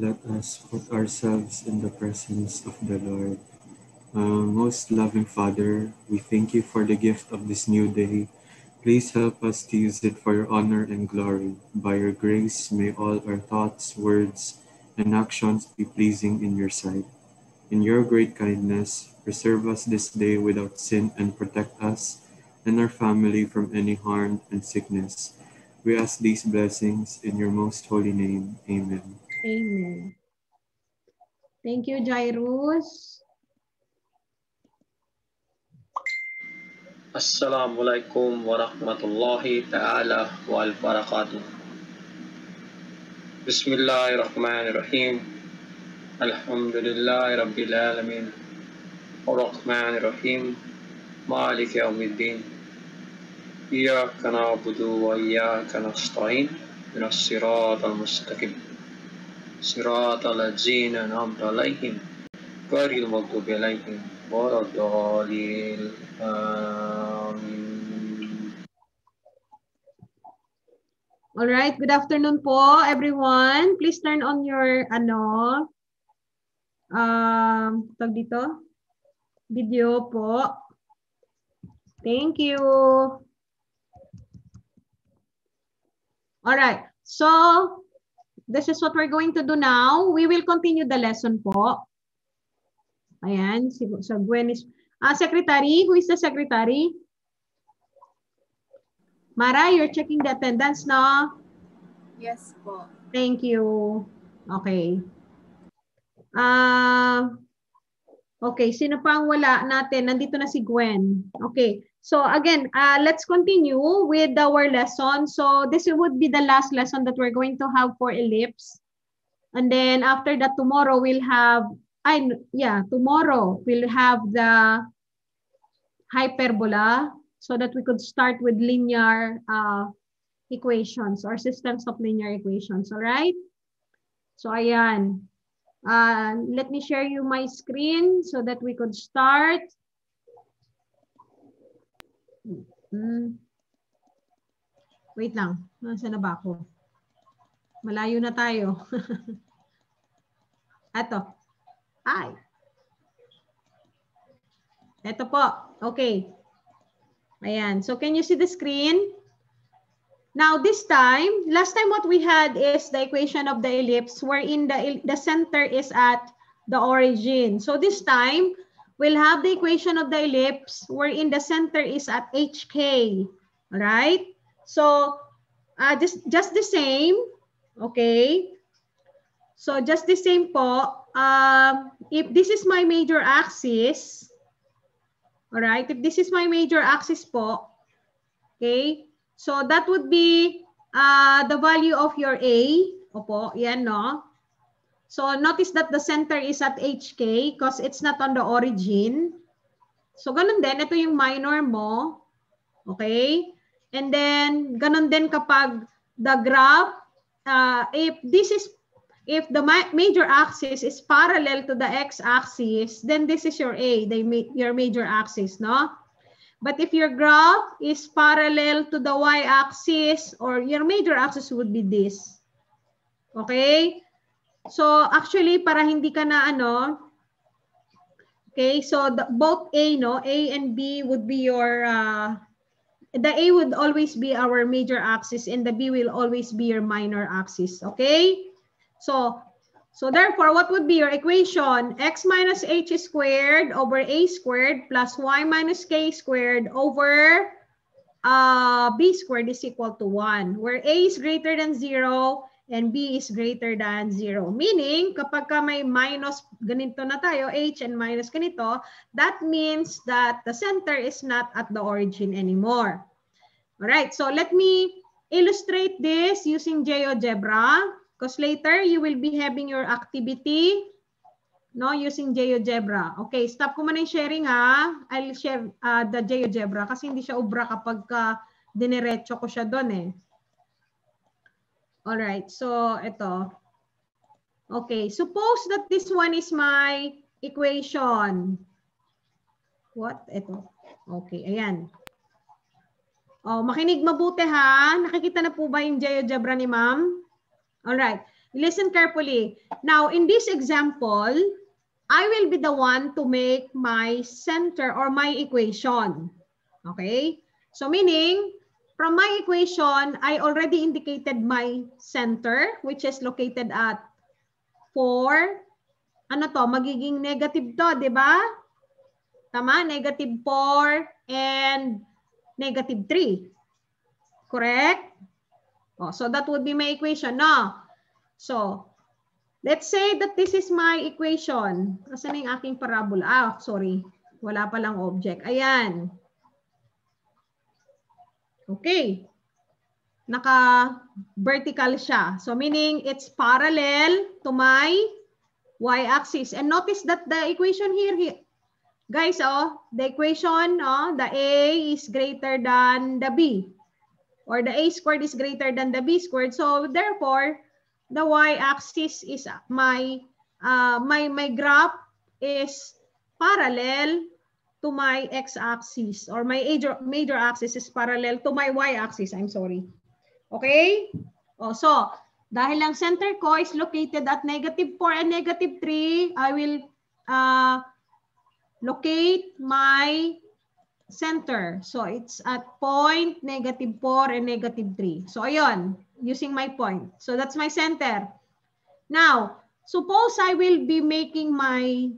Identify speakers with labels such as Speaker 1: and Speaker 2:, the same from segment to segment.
Speaker 1: let us put ourselves in the presence of the Lord. Most loving Father, we thank you for the gift of this new day. Please help us to use it for your honor and glory. By your grace, may all our thoughts, words, and actions be pleasing in your sight. In your great kindness, preserve us this day without sin and protect us and our family from any harm and sickness. We ask these blessings in your most holy name. Amen.
Speaker 2: Amen. Thank you, Jairus.
Speaker 3: Assalamualaikum warahmatullahi ta'ala wal barakatuh. Bismillahirrahmanirrahim. Alhamdulillahi rabbil alamin. Ar-Rahmanir-Rahim. Malik yawmiddin. Iyyaka na'budu wa iyyaka nasta'in. Ihdinas siratal mustaqim. Siratal ladzina an'amta 'alaihim ghairil maghdubi 'alaihim waladdallin. Amin.
Speaker 2: All right, good afternoon po, everyone. Please turn on your tag dito, video po. Thank you. All right, so this is what we're going to do now. We will continue the lesson po. Ayan, so Gwen is, secretary, who is the secretary? Mara, you're checking the attendance, no?
Speaker 4: Yes po.
Speaker 2: Thank you. Okay. Okay, sino pa ang wala natin? Nandito na si Gwen. Okay. So again, let's continue with our lesson. So this would be the last lesson that we're going to have for ellipse. And then after that, tomorrow we'll have, tomorrow we'll have the hyperbola so that we could start with linear equations or systems of linear equations. All right? So ayan. Let me share you my screen so that we could start. Wait lang. Nasaan na ba ako? Malayo na tayo. Eto. Ay. Eto po. Okay. Ayan. So can you see the screen? Now this time, last time what we had is the equation of the ellipse wherein the center is at the origin. So this time, we'll have the equation of the ellipse wherein the center is at HK. All right? So just the same. Okay? So just the same po. If this is my major axis, all right? If this is my major axis po, okay? So that would be the value of your A. Opo, yan, no? So notice that the center is at HK because it's not on the origin. So ganun din, ito yung minor mo. Okay? And then, ganun din kapag the graph, if the major axis is parallel to the x-axis, then this is your A, your major axis, no? But if your graph is parallel to the y-axis, or your major axis would be this. Okay? So actually, para hindi ka na okay, so both A, no? A and B would be your, the A would always be our major axis and the B will always be your minor axis. Okay? So therefore, what would be your equation? X minus h squared over a squared plus y minus k squared over b squared is equal to 1, where a is greater than 0 and b is greater than 0. Meaning, kapag ka may minus ganito na tayo, h and minus ganito, that means that the center is not at the origin anymore. All right, so let me illustrate this using GeoGebra. Because later, you will be having your activity, no, using GeoGebra. Okay, stop ko muna yung sharing, ha. I'll share the GeoGebra kasi hindi siya ubra kapag diniretso ko siya doon, eh. Alright, so ito. Okay, suppose that this one is my equation. What? Ito. Okay, ayan. Oh, makinig mabuti, ha. Nakikita na po ba yung GeoGebra ni ma'am? All right. Listen carefully. Now, in this example, I will be the one to make my center or my equation. Okay? So meaning, from my equation, I already indicated my center, which is located at 4. Ano to? Magiging negative to, di ba? Tama? Negative 4 and negative 3. Correct? Oh, so that would be my equation, no? So, let's say that this is my equation. Asan yung aking parabola? Ah, sorry. Wala palang object. Ayan. Okay. Naka-vertical siya. So, meaning it's parallel to my y-axis. And notice that the equation here, guys, the equation, the A is greater than the B. Or the A squared is greater than the B squared. So, therefore, the y-axis is my graph is parallel to my x-axis, or my major axis is parallel to my y-axis. I'm sorry. Okay? Oh, so, dahil ang center ko is located at negative 4 and negative 3, I will locate my center. So, it's at point negative 4 and negative 3. So, ayun. Using my point. So that's my center. Now, suppose I will be making my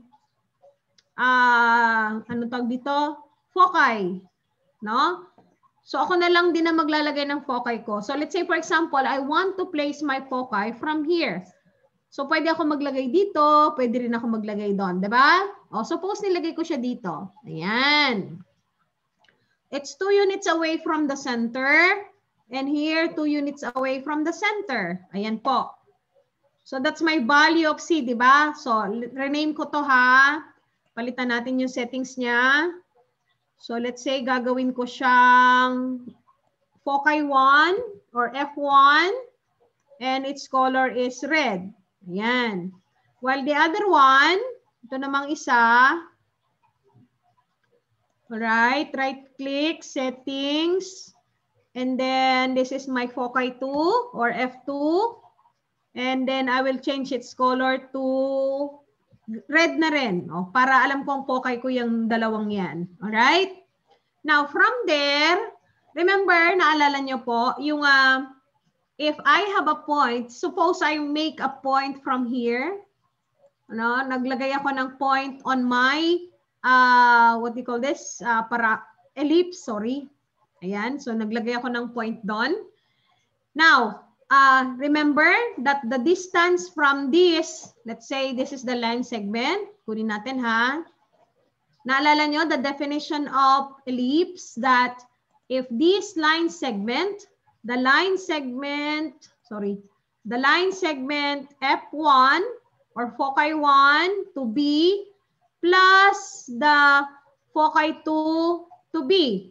Speaker 2: ano tawag dito? Foci, no? So ako na lang din na maglalagay ng foci ko. So let's say for example, I want to place my foci from here. So pwede ako maglagay dito, pwede rin ako maglagay doon, 'di ba? O suppose nilagay ko siya dito. Ayan. It's 2 units away from the center. And here, 2 units away from the center. Ayan po. So, that's my value of C, di ba? So, rename ko to ha. Palitan natin yung settings niya. So, let's say, gagawin ko siyang foci 1 or F1. And its color is red. Ayan. While the other one, ito namang isa. Alright, right-click, settings. And then this is my foci 2 or F2. And then I will change its color to red na rin. Oh, para alam kong foci ko yung dalawang yan. Alright? Now from there, remember, naalala nyo po, yung if I have a point, suppose I make a point from here. Ano, naglagay ako ng point on my, what do you call this? Para ellipse, sorry. Ayan, so naglagay ako ng point doon. Now, remember that the distance from this, let's say this is the line segment. Kunin natin ha. Naalala nyo the definition of ellipse that if this line segment, the line segment F1 or foci 1 to B plus the foci 2 to B.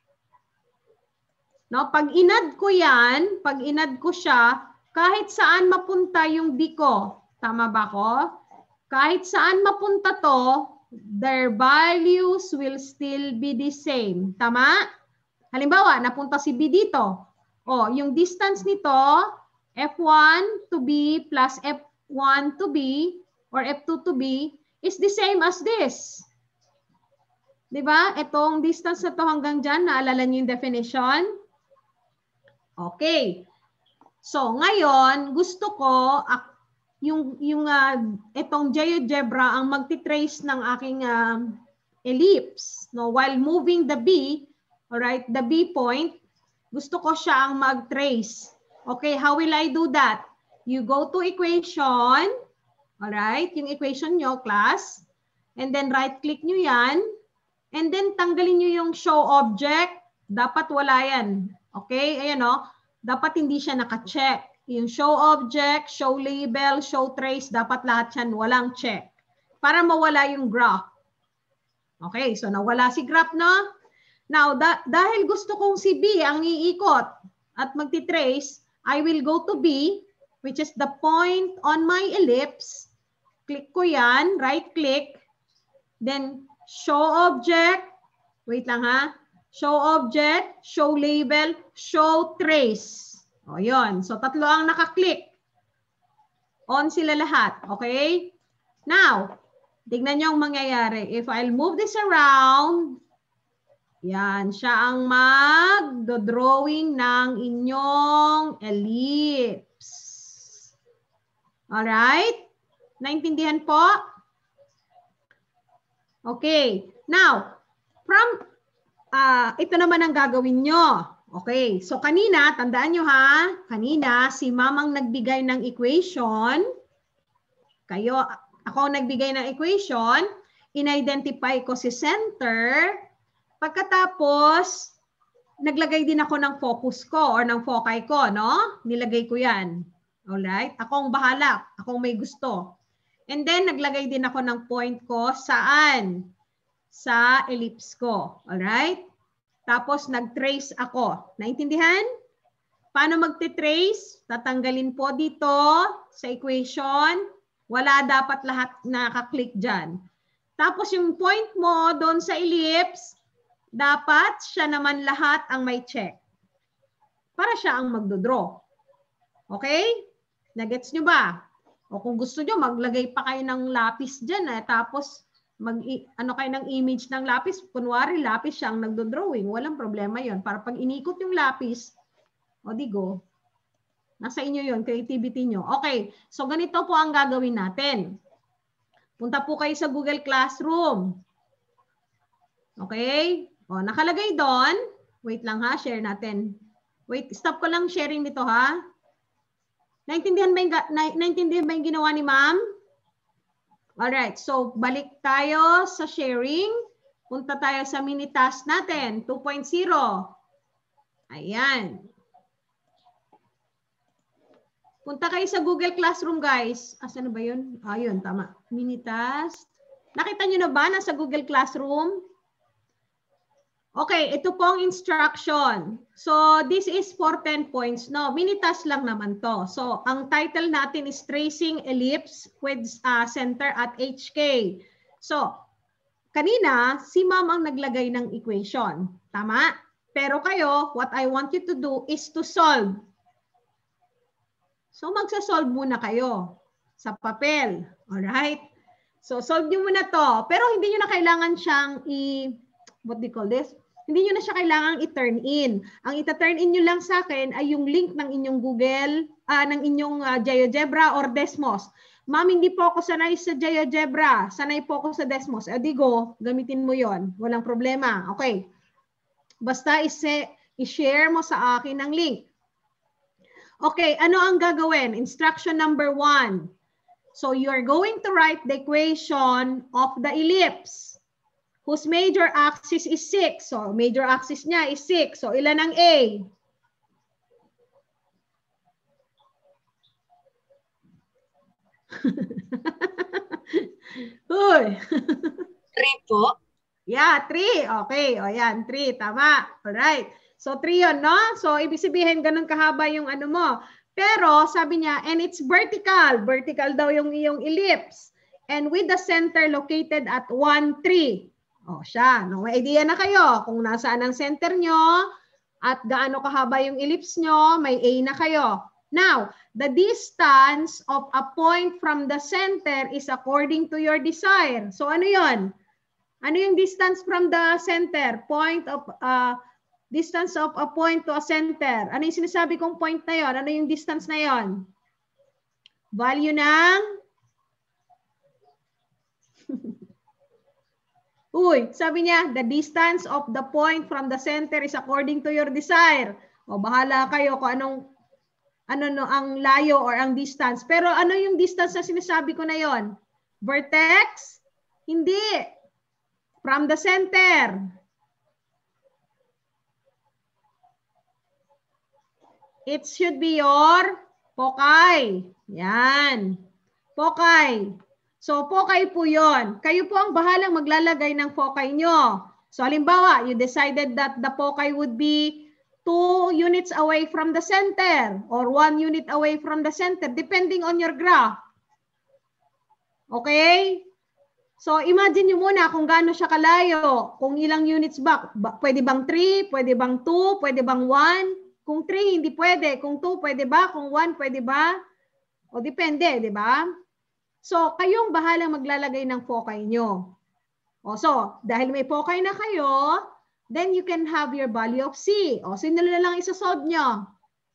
Speaker 2: No, pag inad ko yan, pag inad ko siya, kahit saan mapunta yung D ko. Tama ba ko? Kahit saan mapunta to, their values will still be the same. Tama? Halimbawa, napunta si B dito. O, yung distance nito, F1 to B plus F1 to B or F2 to B is the same as this. Diba? Itong distance na to hanggang dyan, naalala niyo yung definition? Okay. So, ngayon, gusto ko itong GeoGebra ang magti-trace ng aking ellipse. No? While moving the B, alright, the B point, gusto ko siya ang mag-trace. Okay, how will I do that? You go to equation, alright, yung equation nyo, class, and then right-click nyo yan, and then tanggalin nyo yung show object, dapat wala yan. Okay, ayan o. Dapat hindi siya naka-check. Yung show object, show label, show trace, dapat lahat yan walang check. Para mawala yung graph. Okay, so nawala si graph, no? Now, dahil gusto kong si B ang iikot at magti-trace, I will go to B, which is the point on my ellipse. Click ko yan, right-click. Then, show object. Wait lang ha. Show object, show label, show trace. O yun. So tatlo ang nakaklik. On sila lahat. Okay? Now, tignan nyo ang mangyayari. If I'll move this around, yan, siya ang mag-drawing ng inyong ellipse. Alright? Naintindihan po? Okay. Now, from, ito naman ang gagawin nyo. Okay. So, kanina, tandaan nyo ha, kanina, si Mamang nagbigay ng equation. Ako nagbigay ng equation. In-identify ko si center. Pagkatapos, naglagay din ako ng focus ko or ng foci ko, no? Nilagay ko yan. Alright? Ako ang bahala. Ako ang may gusto. And then, naglagay din ako ng point ko saan? Sa ellipse ko. Alright? Tapos, nag-trace ako. Naintindihan? Paano magte-trace? Tatanggalin po dito sa equation. Wala dapat lahat nakaklik dyan. Tapos, yung point mo doon sa ellipse, dapat siya naman lahat ang may check. Para siya ang magdodraw. Okay? Nagets nyo ba? O kung gusto nyo, maglagay pa kayo ng lapis dyan. Tapos, ano kayo ng image ng lapis. Kunwari, lapis siya ang nagdodrawing. Walang problema yon. Para pag inikot yung lapis, o di go. Nasa inyo yon, creativity nyo. Okay, so ganito po ang gagawin natin. Punta po kayo sa Google Classroom. Okay? O, nakalagay doon. Wait lang ha, share natin. Wait, stop ko lang sharing nito ha. Naintindihan ba yung ginawa ni ma'am? Alright, so balik tayo sa sharing. Punta tayo sa mini task natin, 2.0. Ayan. Punta kayo sa Google Classroom guys. Asan na ba yun? Ayun, tama. Mini task. Nakita nyo na ba nasa Google Classroom? Okay, ito pong instruction. So, this is for 10 points. No, mini-task lang naman to. So, ang title natin is Tracing Ellipse with Center at HK. So, kanina, si ma'am ang naglagay ng equation. Tama? Pero kayo, what I want you to do is to solve. So, magsa-solve muna kayo sa papel. Alright? So, solve nyo muna to. Pero hindi nyo na kailangan siyang what do you call this? Hindi nyo na siya kailangang i-turn in. Ang ita-turn in nyo lang sa akin ay yung link ng inyong Google, ng inyong GeoGebra or Desmos. Ma'am, hindi po ako sanay sa GeoGebra. Sanay po ako sa Desmos. Digo, gamitin mo yon. Walang problema. Okay. Basta i-share mo sa akin ang link. Okay, ano ang gagawin? Instruction number 1. So, you're going to write the equation of the ellipse, whose major axis is 6. So, major axis niya is 6. So, ilan ang A? Uy.
Speaker 4: 3 po.
Speaker 2: Yeah, 3. Okay. O yan, 3. Tama. Alright. So, 3 yun, no? So, ibig sabihin, ganun kahaba yung ano mo. Pero, sabi niya, and it's vertical. Vertical daw yung iyong ellipse. And with the center located at 1, 3. O, siya. No? May idea na kayo kung nasaan ang center nyo at gaano kahaba yung ellipse nyo, may A na kayo. Now, the distance of a point from the center is according to your desire. So, ano yon? Ano yung distance from the center? Distance of a point to a center. Ano yung sinasabi kong point na yon? Ano yung distance na yon? Value ng uy, sabi niya, the distance of the point from the center is according to your desire. O bahala kayo kung ang layo or ang distance. Pero ano yung distance na sinasabi ko na yon? Vertex? Hindi. From the center. It should be your foci. Yan. Foci. So, foci po yon. Kayo po ang bahalang maglalagay ng foci nyo. So, halimbawa, you decided that the foci would be 2 units away from the center or 1 unit away from the center, depending on your graph. Okay? So, imagine nyo muna kung gaano siya kalayo. Kung ilang units ba? Pwede bang 3? Pwede bang 2? Pwede bang 1? Kung 3, hindi pwede. Kung 2, pwede ba? Kung 1, pwede ba? O depende, di ba? So, kayong bahalang maglalagay ng foci nyo. O so, dahil may foci na kayo, then you can have your value of C. O, sino na lang isosolve nyo?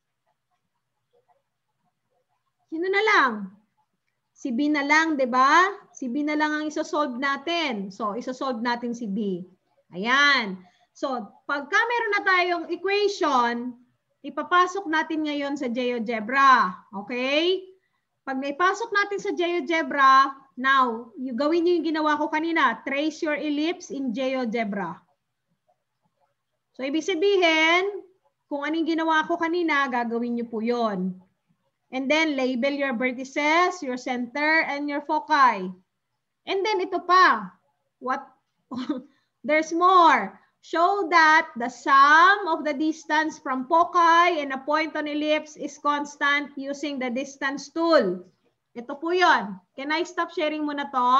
Speaker 2: Sino na lang? Si B na lang, di ba? Si B na lang ang isosolve natin. So, isosolve natin si B. Ayan. So, pagka meron na tayong equation, ipapasok natin ngayon sa GeoGebra. Okay? Pag naipasok natin sa GeoGebra, now, gawin nyo yung ginawa ko kanina. Trace your ellipse in GeoGebra. So, ibig sabihin, kung anong ginawa ko kanina, gagawin nyo po yon. And then, label your vertices, your center, and your foci. And then, ito pa. What? There's more. Show that the sum of the distance from foci and a point on ellipse is constant using the distance tool. Ito po yun. Can I stop sharing muna to?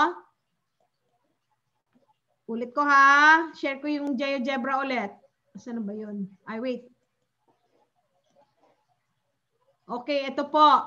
Speaker 2: Ulit ko ha. Share ko yung GeoGebra ulit. Saan na ba yun? Ay, wait. Okay, ito po.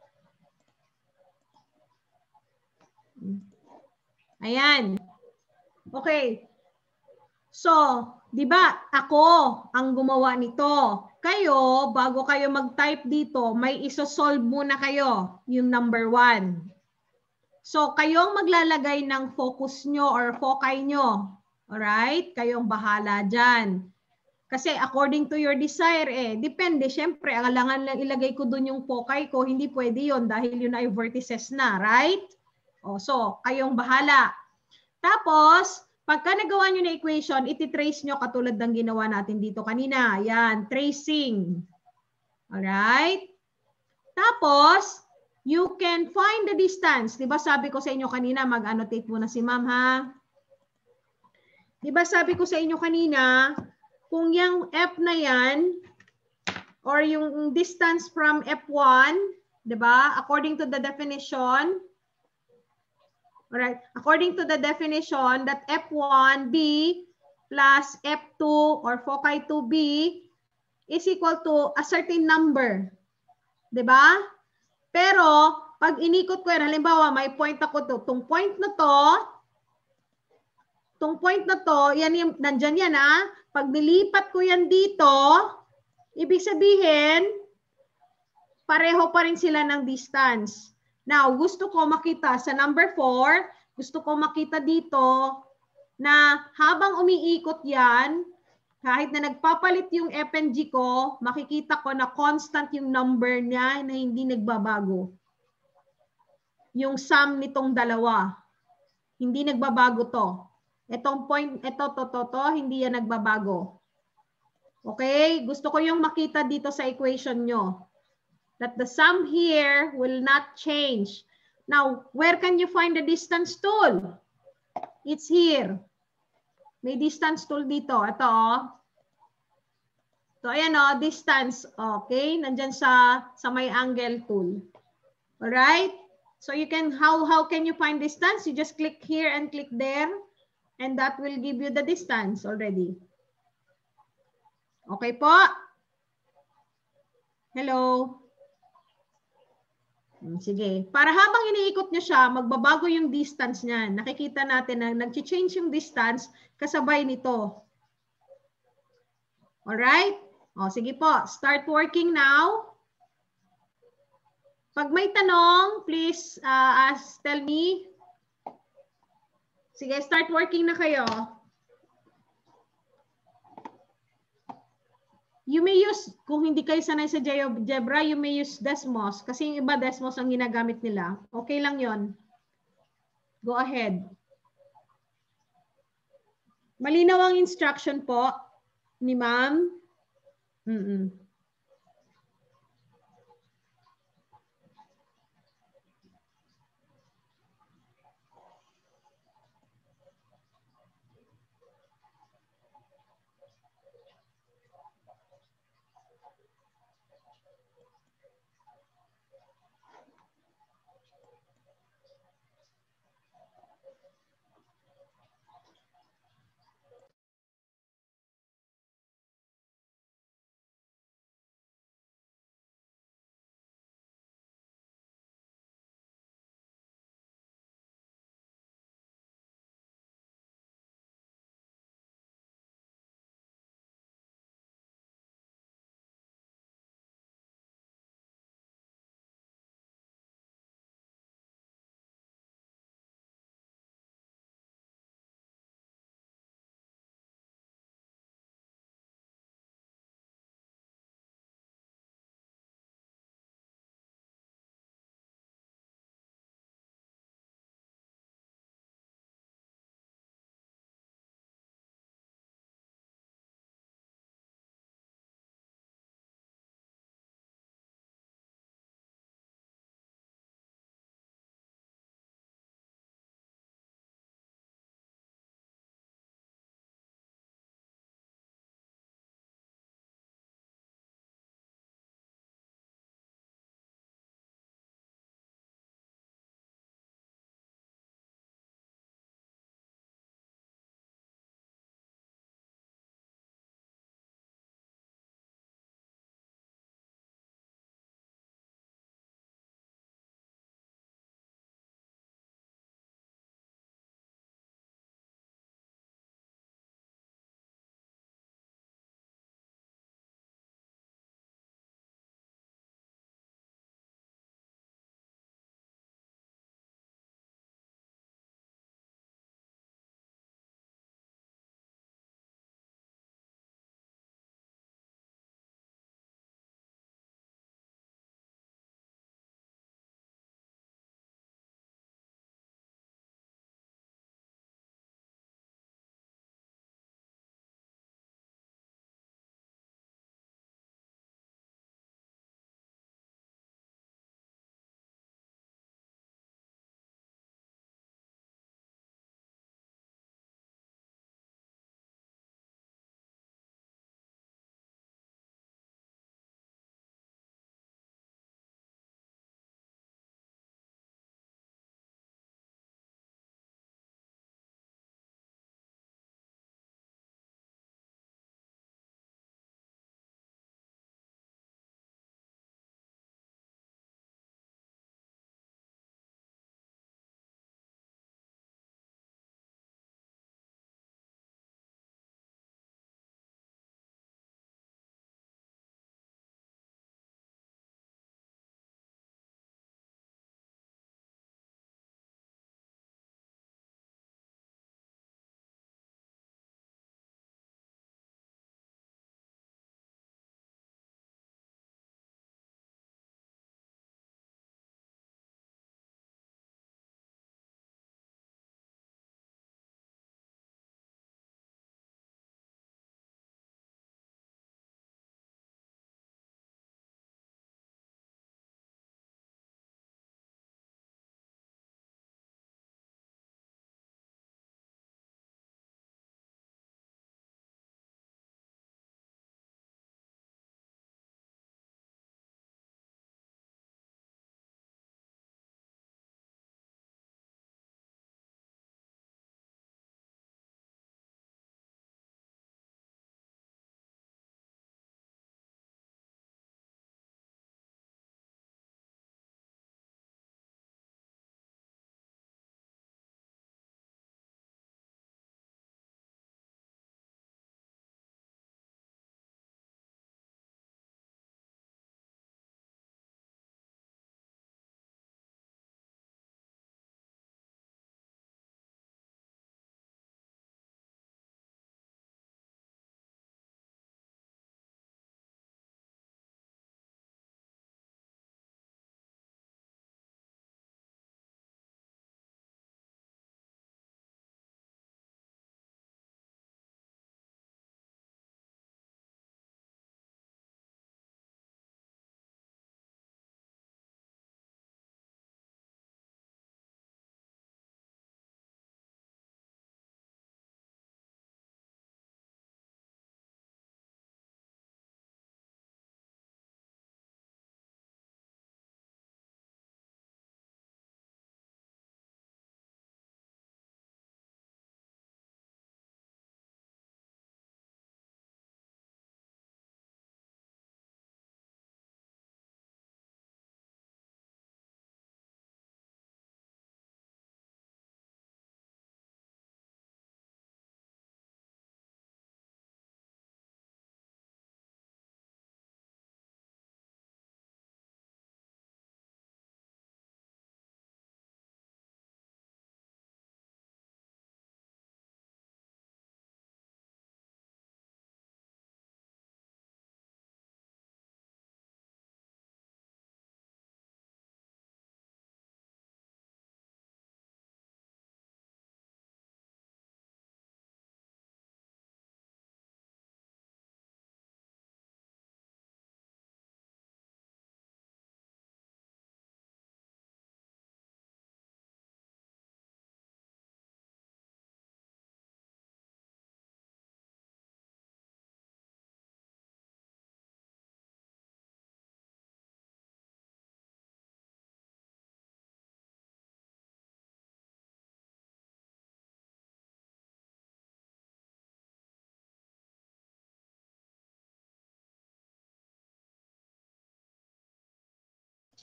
Speaker 2: Ayan. Okay. So, di ba ako ang gumawa nito? Kayo, bago kayo mag-type dito, may isosolve muna kayo, yung number 1. So, kayong maglalagay ng focus nyo or foci nyo. Alright? Kayong bahala dyan. Kasi according to your desire, depende. Siyempre, alangan lang ilagay ko dun yung foci ko, hindi pwede yon dahil yun ay vertices na, right? O, so, kayong bahala. Tapos, pagka nagawa nyo na equation, ititrace nyo katulad ng ginawa natin dito kanina. Yan, tracing. Alright? Tapos, you can find the distance. Diba sabi ko sa inyo kanina, mag-annotate muna si ma'am ha? Diba sabi ko sa inyo kanina, kung yung F na yan, or yung distance from F1, diba? According to the definition, alright, according to the definition that F1B plus F2 or foci 2B is equal to a certain number. Diba? Pero, pag inikot ko yan, halimbawa, may point ako to, tong point na to, yan yung, nandyan yan ha, pag nilipat ko yan dito, ibig sabihin, pareho pa rin sila ng distance. Now, gusto ko makita sa number 4, gusto ko makita dito na habang umiikot yan, kahit na nagpapalit yung F and G ko, makikita ko na constant yung number niya na hindi nagbabago. Yung sum nitong dalawa. Hindi nagbabago to. Itong point, ito, hindi yan nagbabago. Okay? Gusto ko yung makita dito sa equation nyo. That the sum here will not change. Now, where can you find the distance tool? It's here. May distance tool dito. Ito, oh. So, ayan, oh, distance. Okay? Nandyan sa may angle tool. Alright? So, you can, how can you find distance? You just click here and click there. And that will give you the distance already. Okay po? Hello? Sige. Para habang iniikot niya siya, magbabago yung distance niya. Nakikita natin na nag-change yung distance kasabay nito. Alright? O, sige po. Start working now. Pag may tanong, please tell me. Sige, start working na kayo. You may use, kung hindi kayo sanay sa GeoGebra, you may use Desmos. Kasi yung iba, Desmos ang ginagamit nila. Okay lang yon. Go ahead. Malinaw ang instruction po ni ma'am.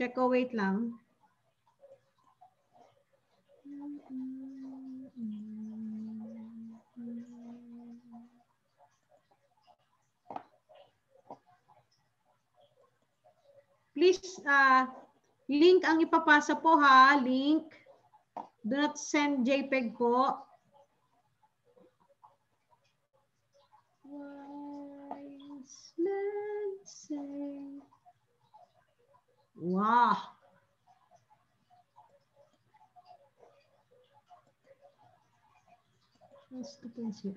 Speaker 2: Check ko, wait lang. Please, link ang ipapasa po ha, link. Do not send JPEG po. Wise men say. Wow. Let's open here.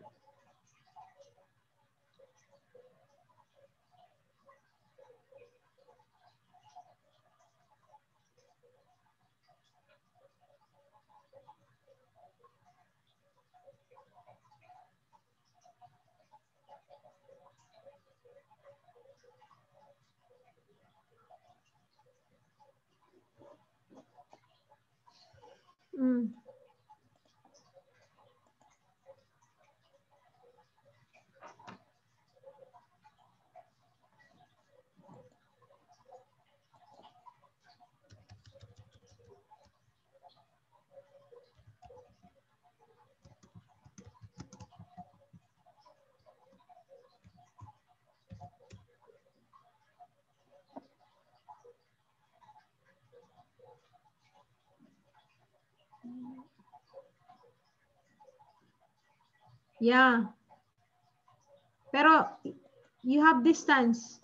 Speaker 2: Yeah. Pero you have distance.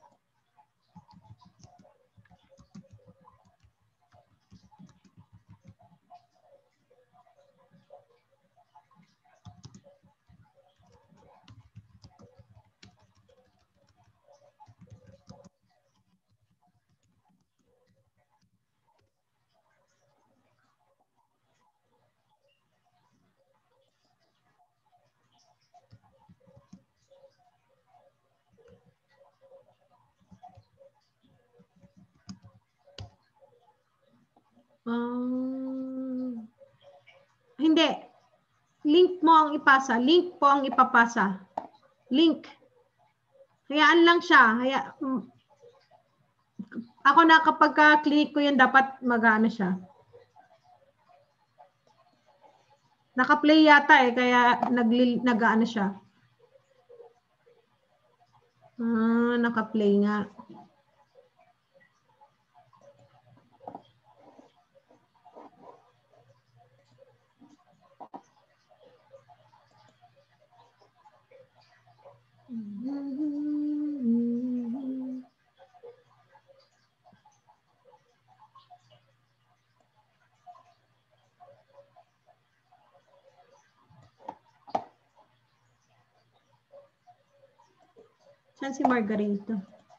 Speaker 2: Hindi. Link mo ang ipasa. Link po ang ipapasa. Link. Hayaan lang siya. Ako na kapag ka-click ko yun, dapat mag-ano siya. Naka-play yata eh, kaya nag-ano siya. Naka-play nga. Saan si Margarita?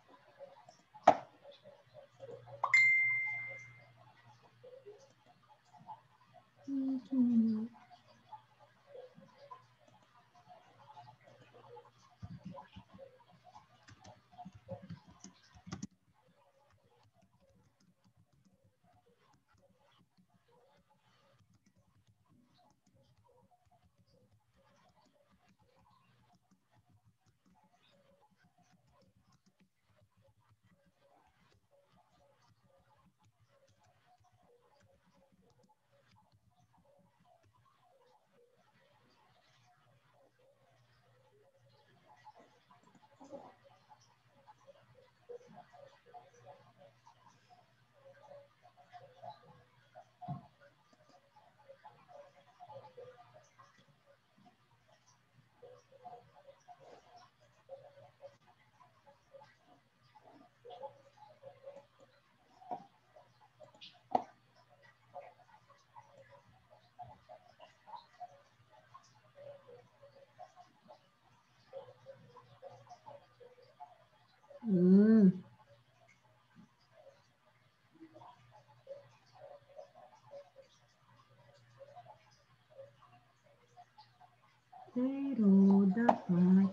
Speaker 2: Pero dapat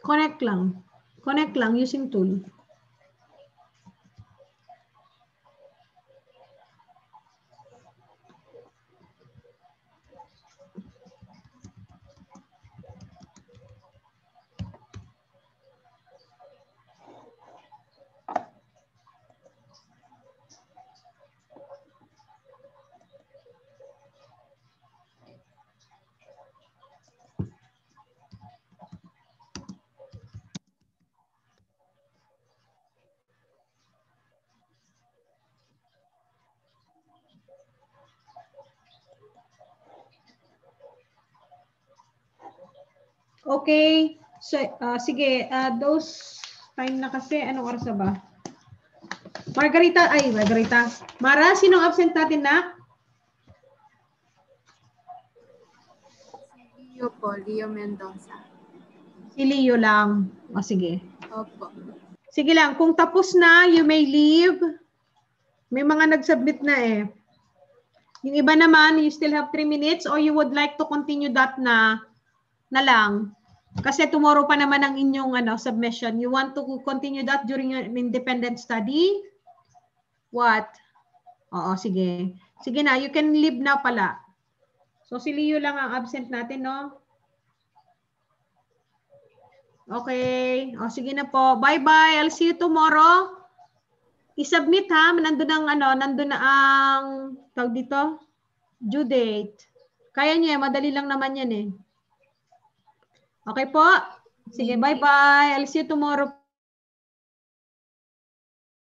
Speaker 2: Connect lang. Connect lang using tool. Okay. So, sige. Those time na kasi. Anong oras na ba? Margarita. Mara, sinong absent natin na?
Speaker 5: Si Leo po, Leo Mendoza.
Speaker 2: Si Leo lang. O, sige.
Speaker 5: Opo.
Speaker 2: Sige lang. Kung tapos na, you may leave. May mga nag-submit na eh. Yung iba naman, you still have 3 minutes or you would like to continue that na lang. Kasi tomorrow pa naman ang inyong submission. You want to continue that during your independent study? What? Oo, sige. Sige na, you can leave na pala. So si Leo lang ang absent natin, no? Okay. O, sige na po. Bye-bye. I'll see you tomorrow. I-submit ha. Nandun na ang tawag dito, due date. Kaya niyo, madali lang naman yan eh. Okay po? Sige, bye-bye. I'll see you tomorrow.